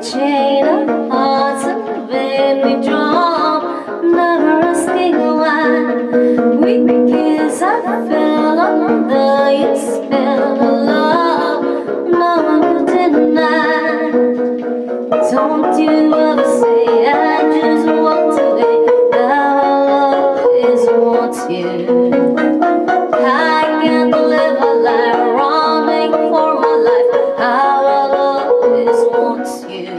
chain of hearts and vainly drawn, never asking why. We kiss, I fell under your spell of love, no one could deny. Don't you ever say I just walked away. Now I'll always want you. I can't live a life running for my life. I will always want you.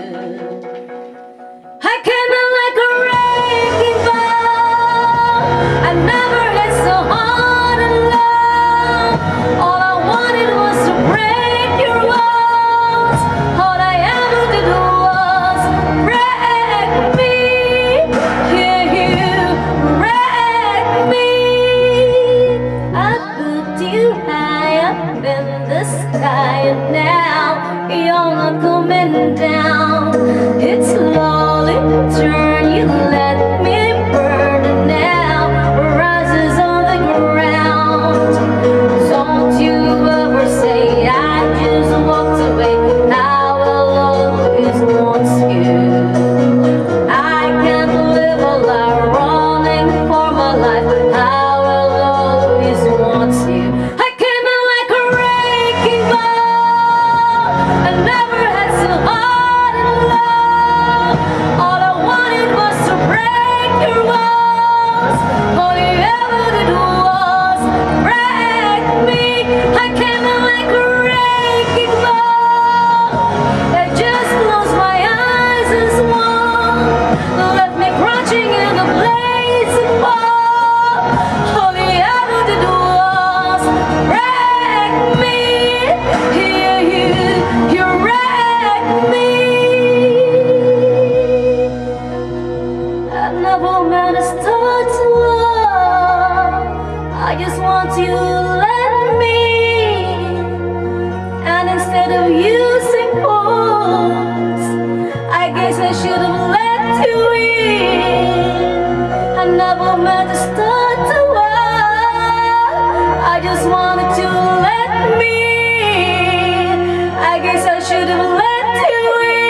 I came in like a wrecking ball. I never hit so hard in love. All I wanted was to break your walls. All I ever did was break me. Hear you break me. I put you high up in the sky, and now you're not coming down. It's slowly turn, you let me burn, and now rises on the ground. Don't you ever say I just walked away. I will always want you. I can't live a life running for my life. I will always want you. I came in like a wrecking ball. I never had so hard in love. All I wanted was to break your walls. All you ever did was break me. I came in like a wrecking ball. I just closed my eyes and swung, left me crouching in the blazing fire. All you ever did was break me. Hear you wreck me. I never meant to start to love. I just want you to let me. And instead of using force, I guess I should have let you in. I never meant to start to love. I just wanted to let me. I guess I should have let you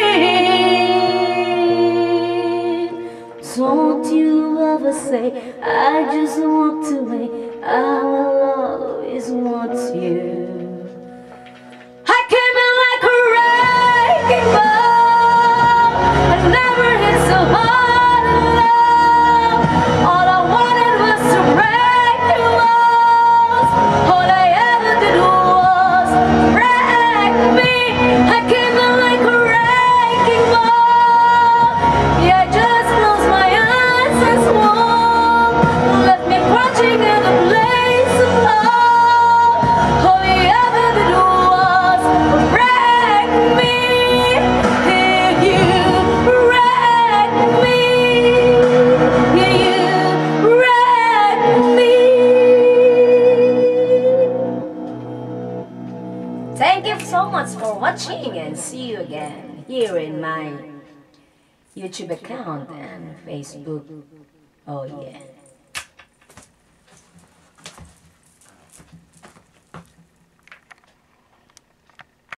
in. Don't you ever say I just walked away. I will always want you. I came in like a wrecking ball. I never hit so hard in love. All I wanted was to break your walls. All I ever did was break me. I came in like a wrecking ball. Yeah, I just closed my eyes and swung, left me crouching in the blaze of love. All you ever did was break me. Hear you wreck me. Hear you wreck me. Thank you so much for watching, and see you again here in my YouTube account and Facebook. Oh yeah.